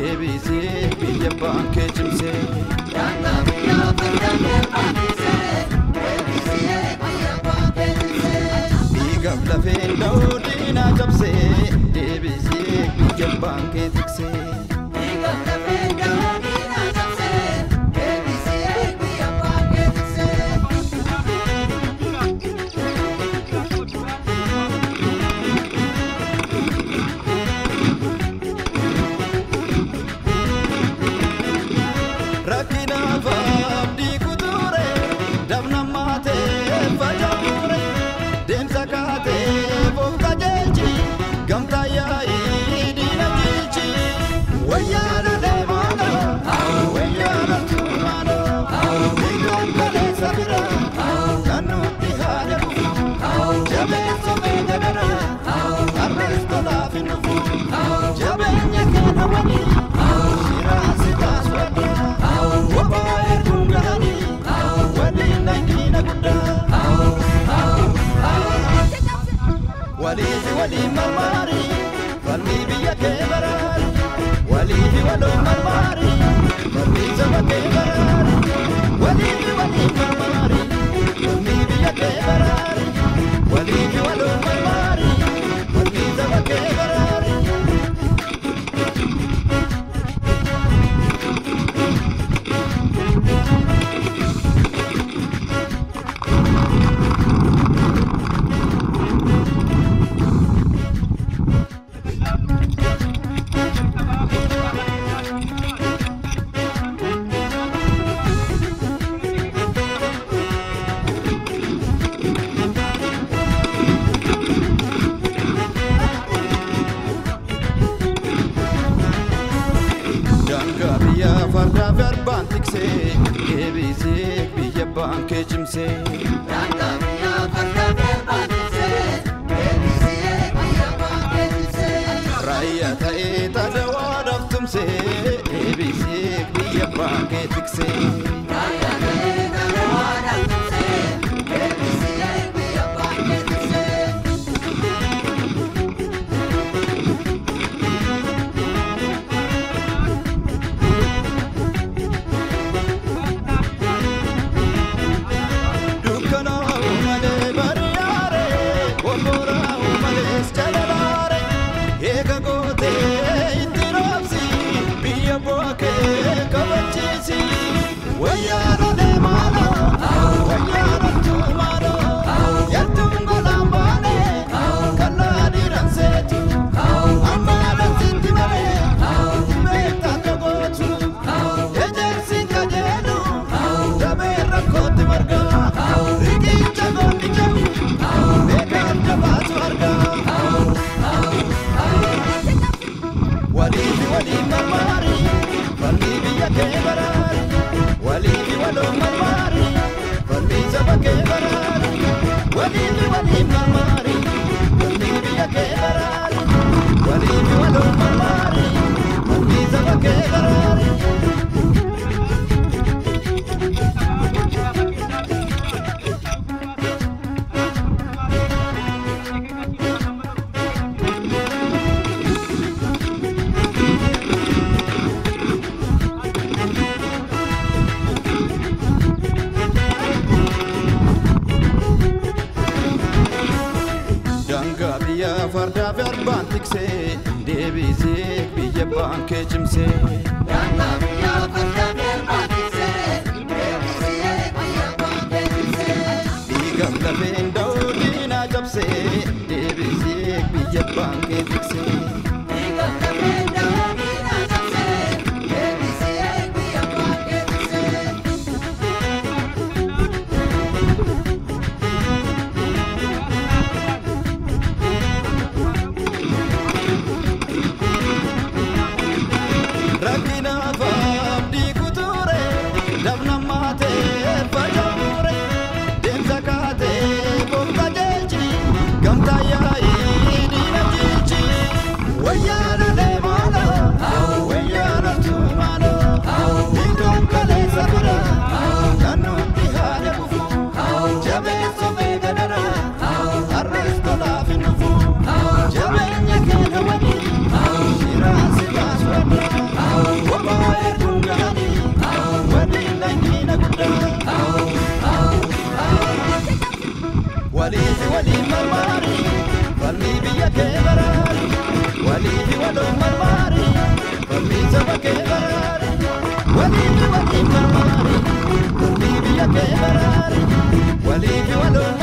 deebisee biyya abbaan kee cimsee. Daangaa biyyaa fardaafee baan'isee deebisee biyya abbaan kee cimsee. Dhiigaaf lafeen da'oo diinaa cabsee deebisee biyya abbaan kee tiksee. Dhiigaaf lafeen da'oo diinaa cabsee deebisee biyya abbaan kee tiksee. Rakkinaaf abdii kuturee dabna maatee facaafuree deemsa kaatee boofta jechi gamtaa yaa'ii diina jechi wayyaana deemaana wayyaana tumaana dhiigaan kaleessa bira kan nutti haadha dhufu jabeessa beenya gara harrees tolaaf hin dhufu jabeenya keenya waliin shiraasi taasu addaa. Waliifi waliin marmaari falmii biyya kee baraari waliifi waloon marmaari falmii saba kee baraari waliifi waliin marmaari falmii biyya kee baraari waliifi waloon marmaari falmii saba kee baraari. Daangaa biyyaa fardaaf arbaan tiksee deebisee biyya abbaan kee cimsee. Daangaa biyyaa fardaafee baan'isee deebisee biyya abbaan kee cimsee. Raayyaa ta'ee tajaajila tumsee deebisee biyya abbaan kee tiksee. Raayyaa ta'ee tajaajila tumsee deebisee biyya abbaan kee tiksee. Dukkanaa'u malee bari'aaree wamboraa'u malees jalalaaree eega gootee itti roobsi biyya bu'aa kee kabachiisi. Wayyaana deemaanoo wayyaana tuumaanoo yartuun golaan baanee kannaa dhiiran seetu ammaa dansitti malee beektaa akka gootu ejersi kajeelu damee rakkootti margaa riqicha goonni jabu beekaan jabaatu argaa. Waliifi waliin marmaari falmii biyya kee baraari waliifi waloon marmaari falmii saba kee baraari waliifi waliin marmaari falmii biyya kee baraari waliifi waloon marmaari falmii saba kee baraari. Daangaa biyyaa fardaaf arbaan tiksee deebisee biyya abbaan kee cimsee. Daangaa biyyaa fardaafee baan'isee deebisee biyya abbaan kee cimsee. Dhiigaaf lafeen da'oo diinaa cabsee deebisee biyya abbaan kee tiksee. Dhiigaaf lafeen da'oo diinaa cabsee deebisee biyya abbaan kee tiksee. Rakkinaaf abdii kuturee dabna maatee facaafuree deemsa kaatee boofta jechi gamtaa yaa'ii diina jechi waliifi waliin marmaari mormii biyya kee baraari waliifi waloon